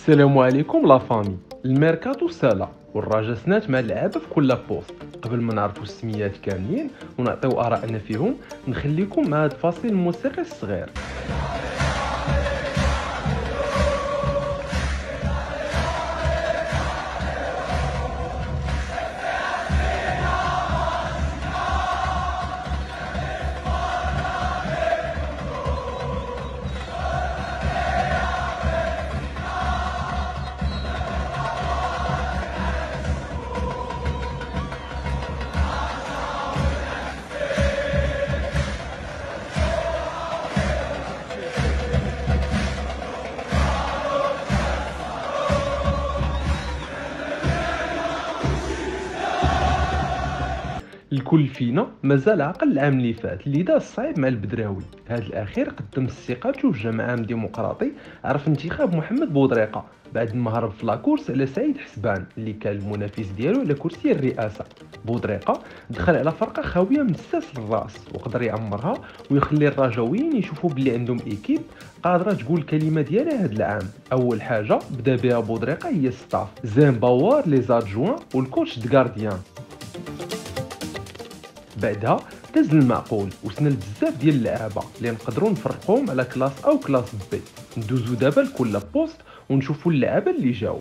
السلام عليكم لا فامي. الميركاتو سالا والرجا سنات مع اللعابه في كل بوست. قبل ما نعرفوا السميات كاملين ونعطيو ارائنا فيهم، نخليكم مع هاد الفاصل الموسيقي الصغير. الكل فينا مازال عقل العام اللي فات اللي داز صعيب مع البدراوي. هذا الاخير قدم استقالته وجا عام ديمقراطي عرف انتخاب محمد بودريقه بعد ما هرب في لاكورس على سعيد حسبان اللي كان المنافس ديالو على كرسي الرئاسه. بودريقه دخل على فرقه خاويه من الساس للراس وقدر يعمرها ويخلي الرجاويين يشوفوا بلي عندهم ايكيب قادره تقول الكلمه ديالها هذا العام. اول حاجه بدا بها بودريقه هي الستاف زين باوار لي زادجوان والكوتش دغارديان. بعدها داز المعقول وسنل بزاف ديال اللعابه اللي نقدروا نفرقوهم على كلاس او كلاس بي. ندوزو دابا لكل بوست ونشوفوا اللعابه اللي جاو.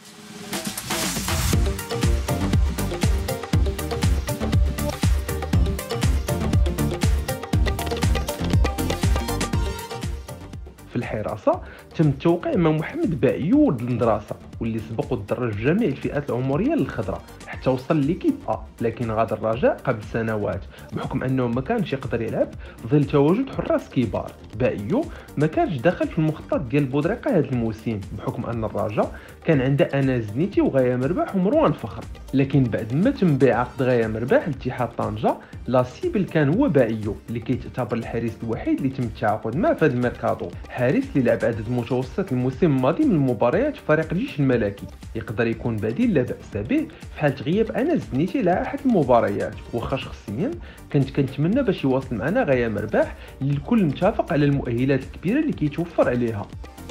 في الحراسه تم التوقيع مع محمد باعيو ولد المدرسه واللي سبق ودرج جميع الفئات العمريه للخضراء حتى وصل ليكيب لكن غادر الرجاء قبل سنوات بحكم انه ما كانش يقدر يلعب في ظل تواجد حراس كبار. باعيو ما كانش داخل في المخطط ديال بودريقه هذا الموسم بحكم ان الرجاء كان عنده انس زنيتي وغايه مرباح ومروان فخر، لكن بعد ما تم بيع عقد غايه مرباح لاتحاد طنجه لا سيبل كان هو باعيو اللي كيتعتبر الحارس الوحيد اللي تم التعاقد معه في هذا الميركاتو. حارس اللي لعب عدد متوسط الموسم الماضي من المباريات في فريق الجيش الملكي يقدر يكون بديل لا باس به في حال غياب انس زنيتي على احد المباريات. وخا شخصيا كنت كنتمنى باش يواصل معنا غايه مرباح اللي الكل متفق على المؤهلات الكبيره اللي كيتوفر عليها.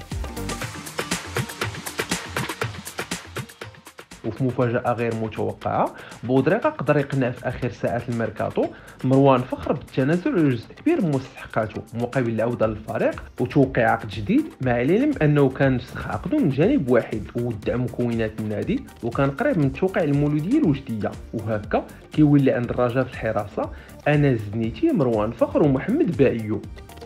وفي مفاجأة غير متوقعة بودريقة قدر يقنع في آخر ساعات الميركاتو مروان فخر بالتنازل على جزء كبير من مستحقاته مقابل العودة للفريق وتوقيع عقد جديد، مع العلم أنه كان فسخ عقده من جانب واحد وودع مكونات النادي وكان قريب من توقيع المولودية الوجدية. وهكا كيولي عند الرجاء في الحراسة أنس زنيتي مروان فخر ومحمد باعيو.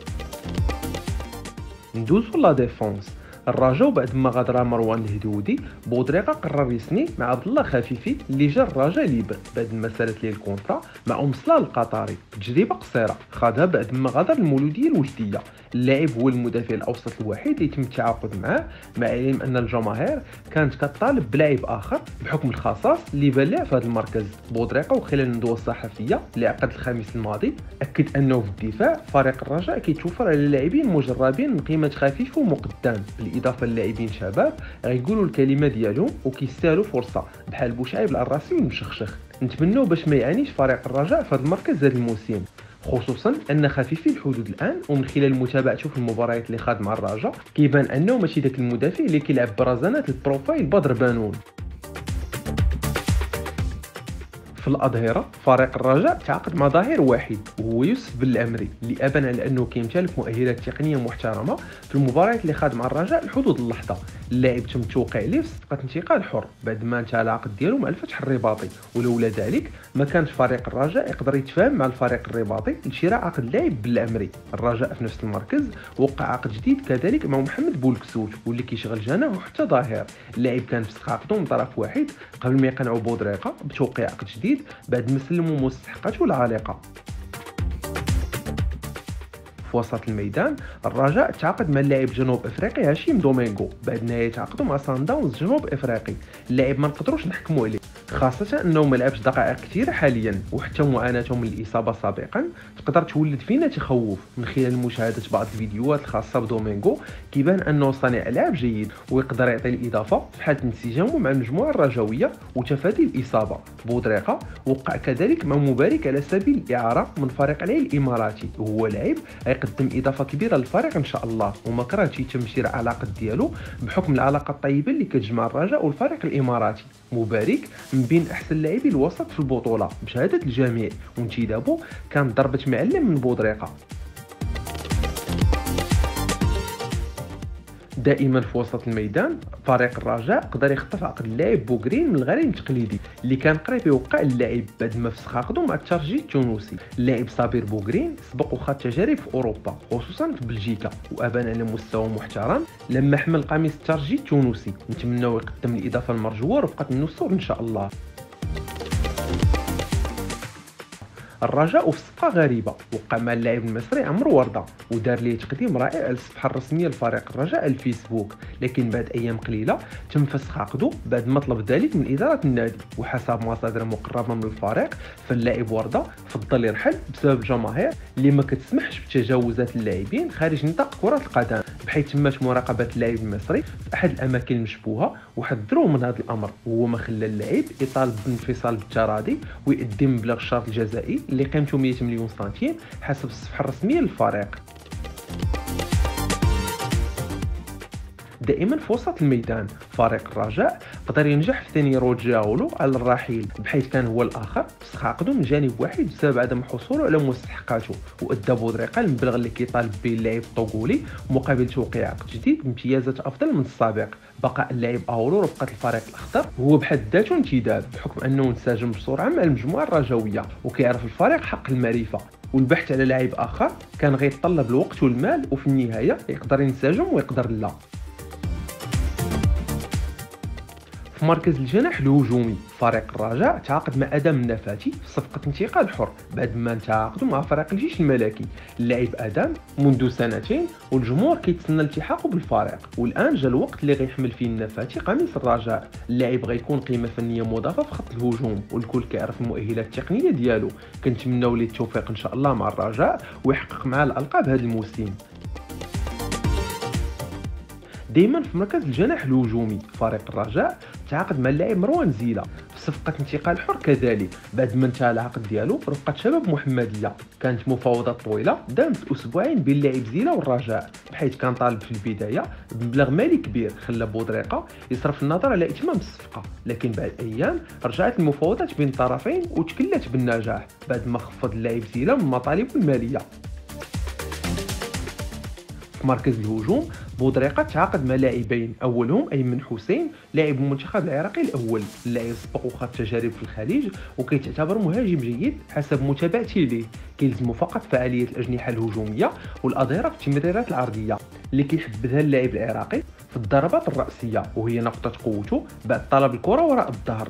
ندوزو لا ديفونس. الرجاء بعد ما غادر مروان الهدودي بودريقه قرر يسني مع عبد الله خفيفي اللي جا الرجاء ليبر بعد ما سالت ليه الكونطرا مع صلاح القطري. تجربه قصيره خاضها بعد ما غادر المولوديه الوجديه. اللاعب هو المدافع الاوسط الوحيد اللي تم التعاقد معاه، مع العلم ان الجماهير كانت كطالب بلاعب اخر بحكم الخصاص اللي بان في هذا المركز. بودريقه وخلال الندوه الصحفيه اللي عقد الخميس الماضي اكد انه في الدفاع فريق الرجاء كيتوفر على لاعبين مجربين من قيمه خفيف ومقدام بالاضافه للاعبين شباب غيقولوا الكلمه ديالهم وكيستاهلوا فرصه بحال بوشعيب العراسي والمشخشخ. نتمنوا باش ما يعانيش فريق الرجاء في هذا المركز هذا الموسم، خصوصا ان خفيفي الحدود الان ومن خلال متابعته في المباريات اللي خاض مع الرجاء كيبان انه ماشي داك المدافع اللي كيلعب برزانات البروفايل بدر بانون. في الأظهرة فريق الرجاء تعاقد مع ظهير واحد وهو يوسف بن العمري اللي أبان على أنه كيمتلك مؤهلات تقنية محترمة في المباريات اللي خاض مع الرجاء لحدود اللحظة. اللاعب تم التوقيع عليه في صفقة انتقال حر بعد ما انتهى العقد ديالو مع الفتح الرباطي، ولولا ذلك ما كانش فريق الرجاء يقدر يتفاهم مع الفريق الرباطي لشراء عقد اللاعب بن العمري. الرجاء في نفس المركز وقع عقد جديد كذلك مع محمد بولكسوت واللي كيشغل جناح وحتى ظهير. اللاعب كان فسخ عقده من طرف واحد قبل ما يقنعوا بودريقة بتوقيع عقد جديد بعد ما سلموا مستحقاته العالقه. في وسط الميدان الرجاء تعاقد مع اللاعب جنوب افريقي هاشيم دومينغو بعد نهايه عقده مع سان داونز جنوب افريقي. اللاعب ما نقدروش نحكموا عليه خاصة انه ما لعبش دقائق كثيرة حاليا، وحتى معاناته من الاصابة سابقا تقدر تولد فينا تخوف. من خلال مشاهدة بعض الفيديوهات الخاصة بدومينغو كيبان انه صانع العاب جيد ويقدر يعطي الاضافة في حالة انسجامه مع المجموعة الرجوية وتفادي الاصابة. بودريقة وقع كذلك مع مبارك على سبيل الاعارة من فريق العين الاماراتي، وهو لاعب يقدم اضافة كبيرة للفريق ان شاء الله، وما كرهتش يتم شراء العلاقة ديالو بحكم العلاقة الطيبة اللي كتجمع الرجاء والفريق الاماراتي. مبارك من بين احسن لاعبي الوسط في البطوله بشهاده الجميع، وانتدابه كانت ضربه معلم من بودريقه. دائما في وسط الميدان فريق الرجاء قدر يخطف عقد اللاعب بوغرين من الغريم التقليدي اللي كان قريب يوقع اللاعب بعد ما فسخ عقده مع الترجي التونسي. اللاعب صابر بوغرين سبق وخاض تجارب في اوروبا خصوصا في بلجيكا، وابان على مستوى محترم لما حمل قميص الترجي التونسي. نتمنوا يقدم الاضافه المرجوه رفقه النسور ان شاء الله. الرجاء في صفقة غريبة وقع مع اللاعب المصري عمرو وردة، ودار ليه تقديم رائع على الصفحة الرسمية لفريق الرجاء الفيسبوك، لكن بعد أيام قليلة تم فسخ عقده بعد ما طلب ذلك من إدارة النادي. وحسب مصادر مقربة من الفريق فاللاعب وردة فضل يرحل بسبب الجماهير اللي ما كتسمحش بتجاوزات اللاعبين خارج نطاق كرة القدم، بحيث تمت مراقبة اللاعب المصري في أحد الأماكن المشبوهة وحذروه من هذا الأمر، وهو ما خلى اللاعب يطالب بانفصال بالتراضي ويقدم مبلغ الشرط الجزائي اللي قيمته 100 مليون سنتيم حسب الصفحة الرسمية للفريق. دائما في وسط الميدان فريق الرجاء قدر ينجح في ثاني روجاولو على الرحيل، بحيث كان هو الاخر فسخ عقده من جانب واحد بسبب عدم حصوله على مستحقاته، وادى بودريقه المبلغ اللي كيطالب به اللاعب الطوغولي مقابل توقيع عقد جديد بامتيازات افضل من السابق. بقى اللاعب اولو رفقه الفريق الاخضر وهو بحد ذاته انتداب بحكم انه انسجم بسرعه مع المجموعه الرجويه وكيعرف الفريق حق المعرفه، والبحث على لاعب اخر كان غيتطلب الوقت والمال، وفي النهايه يقدر ينسجم ويقدر لا. في مركز الجناح الهجومي فريق الرجاء تعاقد مع ادم النفاتي في صفقه انتقال حر بعد ما انتهى عقده مع فريق الجيش الملكي. اللاعب ادم منذ سنتين والجمهور كيتسنى التحاقه بالفريق، والان جا الوقت اللي غيحمل فيه النفاتي قميص الرجاء. اللاعب غيكون قيمه فنيه مضافه في خط الهجوم، والكل كيعرف المؤهلات التقنيه ديالو. كنتمناو ليه التوفيق ان شاء الله مع الرجاء ويحقق معاه الالقاب هذا الموسم. دائما في مركز الجناح الهجومي فريق الرجاء تعاقد مع اللاعب مروان زيلا في صفقه انتقال حر كذلك بعد ما انتهى العقد ديالو في رفقه شباب محمديه. كانت مفاوضات طويله دامت اسبوعين بين اللاعب زيلا والرجاء، بحيث كان طالب في البدايه بمبلغ مالي كبير خلى بودريقه يصرف النظر على اتمام الصفقه، لكن بعد ايام رجعت المفاوضات بين الطرفين وتكلت بالنجاح بعد ما خفض اللاعب زيلا من مطالبه الماليه. في مركز الهجوم بودريقه تعاقد مع لاعبين، اولهم ايمن حسين لاعب المنتخب العراقي الاول. اللاعب سبق وخاض تجارب في الخليج وكيتعتبر مهاجم جيد حسب متابعتي ليه. كيلزمو فقط فعاليه الاجنحه الهجوميه والاظهره في التمريرات العرضيه اللي كيحبذها اللاعب العراقي في الضربات الراسيه، وهي نقطه قوته بعد طلب الكره وراء الظهر.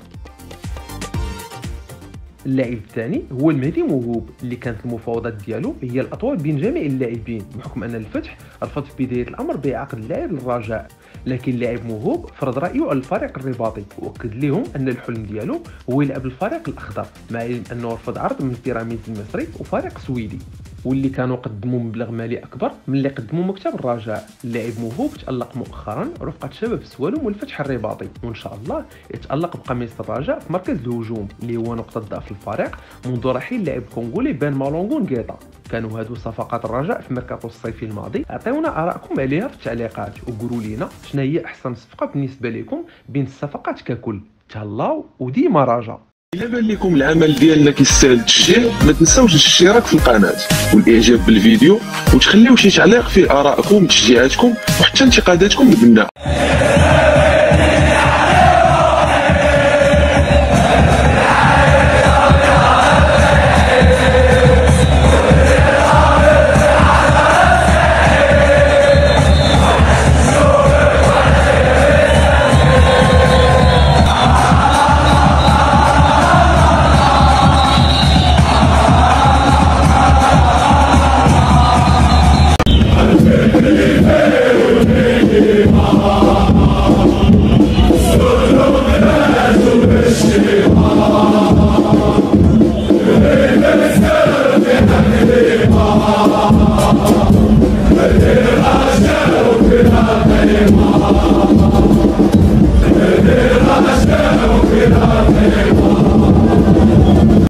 اللاعب الثاني هو المهدي موهوب اللي كانت المفاوضات ديالو هي الاطول بين جميع اللاعبين بحكم ان الفتح رفض في بدايه الامر بيع عقد اللاعب للرجاء، لكن اللاعب موهوب فرض رايه على الفريق الرباطي واكد لهم ان الحلم ديالو هو يلعب الفريق الاخضر، مع انه رفض عرض من بيراميدز المصري وفريق سويدي واللي كانوا قدموا مبلغ مالي اكبر من اللي قدموا مكتب الرجاء. اللاعب موهوب تالق مؤخرا رفقه شباب السوالم والفتح الرباطي، وان شاء الله يتالق بقميص الرجاء في مركز الهجوم اللي هو نقطه ضعف الفريق منذ رحيل اللاعب الكونغولي بين مالونغون غيتا. كانوا هادو صفقات الرجاء في ميركاتو الصيفي الماضي. عطيونا ارائكم عليها في التعليقات وقولوا لنا شنو هي احسن صفقه بالنسبه لكم بين الصفقات ككل. تهلاو وديما رجاء. إلا بان لكم العمل ديالنا كيستاهل التشجيع ما تنساوش الاشتراك في القناه والاعجاب بالفيديو وتخليو شي تعليق فيه ارائكم وتشجيعاتكم وحتى انتقاداتكم البناء.